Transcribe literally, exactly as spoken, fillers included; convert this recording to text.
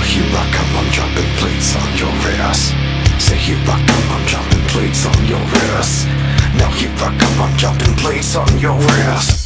here I come, I'm dropping plates on your ass. Say here I come, I'm dropping plates on your ass. Now here I come, I'm dropping plates on your ass.